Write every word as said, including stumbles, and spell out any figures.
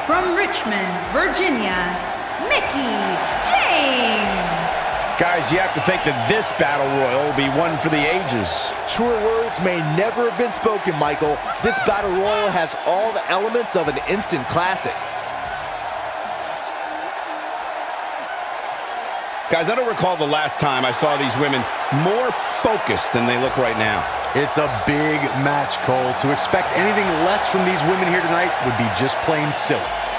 from Richmond, Virginia, Mickie James. Guys, you have to think that this battle royal will be one for the ages. Truer words may never have been spoken, Michael. This battle royal has all the elements of an instant classic. Guys, I don't recall the last time I saw these women more focused than they look right now. It's a big match, Cole. To expect anything less from these women here tonight would be just plain silly.